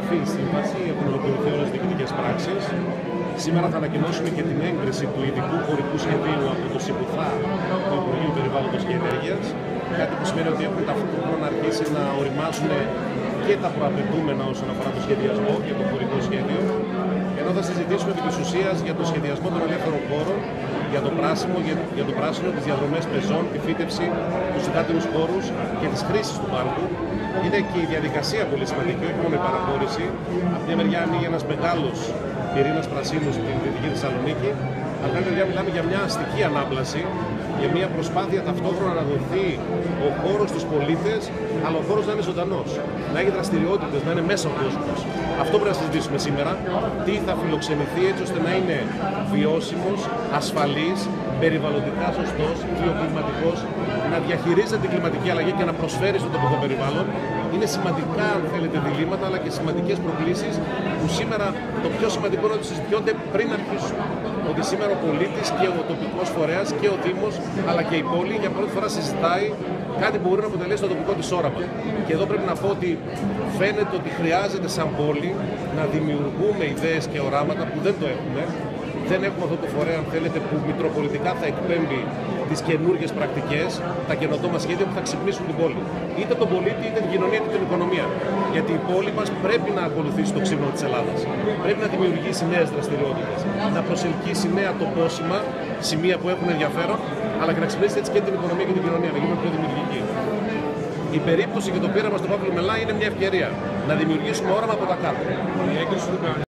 υπογραφεί η σύμβαση, έχουν ολοκληρωθεί όλες τις διοικητικές πράξεις. Σήμερα θα ανακοινώσουμε και την έγκριση του ειδικού χωρικού σχεδίου από το ΣΥΠΟΘΑ του Υπουργείου Περιβάλλοντος και Ενέργειας. Κάτι που σημαίνει ότι έχουν ταυτόχρονα αρχίσει να οριμάσουν και τα προαπαιτούμενα όσον αφορά το σχεδιασμό και το χωρικό σχέδιο. Ενώ θα συζητήσουμε επί της ουσίας για το σχεδιασμό των ελεύθερων χώρων, για το πράσινο, τις διαδρομές πεζών, τη φύτευση, τους υδάτινους χώρους και τις χρήσεις του πάρκου. Είναι και η διαδικασία πολύ σημαντική, όχι μόνο η παραχώρηση. Από μια μεριά ανοίγει ένας μεγάλος πυρήνας πρασίνου στην Δυτική Θεσσαλονίκη, από την άλλη μεριά μιλάμε για μια αστική ανάπλαση, για μια προσπάθεια ταυτόχρονα να δοθεί ο χώρος στους πολίτες, αλλά ο χώρος να είναι ζωντανός, να έχει δραστηριότητες, να είναι μέσα ο κόσμος. Αυτό πρέπει να συζητήσουμε σήμερα. Τι θα φιλοξενηθεί έτσι ώστε να είναι βιώσιμος, ασφαλής, περιβαλλοντικά σωστός, βιοκλιματικός, να διαχειρίζεται την κλιματική αλλαγή και να προσφέρει στο τοπικό περιβάλλον. Είναι σημαντικά, αν θέλετε, διλήμματα, αλλά και σημαντικές προκλήσεις που σήμερα το πιο σημαντικό είναι ότι συζητιόνται πριν αρχίσουν. Ότι σήμερα ο πολίτης και ο τοπικός φορέας και ο Δήμος, αλλά και η πόλη για πρώτη φορά συζητάει κάτι που μπορεί να αποτελέσει το τοπικό της όραμα. Και εδώ πρέπει να πω ότι φαίνεται ότι χρειάζεται σαν πόλη να δημιουργούμε ιδέες και οράματα που δεν το έχουμε. Δεν έχουμε αυτό το φορέα, αν θέλετε, που μητροπολιτικά θα εκπέμπει τις καινούργιες πρακτικές, τα καινοτόμα σχέδια που θα ξυπνήσουν την πόλη. Είτε τον πολίτη, είτε την κοινωνία, είτε την οικονομία. Γιατί η πόλη μας πρέπει να ακολουθήσει το ξύπνημα της Ελλάδας. Πρέπει να δημιουργήσει νέες δραστηριότητες, να προσελκύσει νέα τοπόσιμα, σημεία που έχουν ενδιαφέρον, αλλά και να ξυπνήσει έτσι και την οικονομία και την κοινωνία, να γίνουν πιο δημιουργικοί. Η περίπτωση και το πείραμα στον Παύλο Μελά είναι μια ευκαιρία να δημιουργήσουμε όραμα από τα κάτω.